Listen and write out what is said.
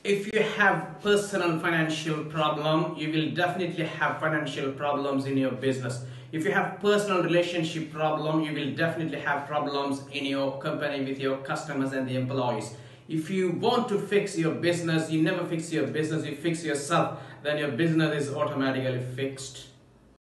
If you have personal financial problem, you will definitely have financial problems in your business. If you have personal relationship problem, you will definitely have problems in your company with your customers and the employees. If you want to fix your business, you never fix your business, you fix yourself, then your business is automatically fixed.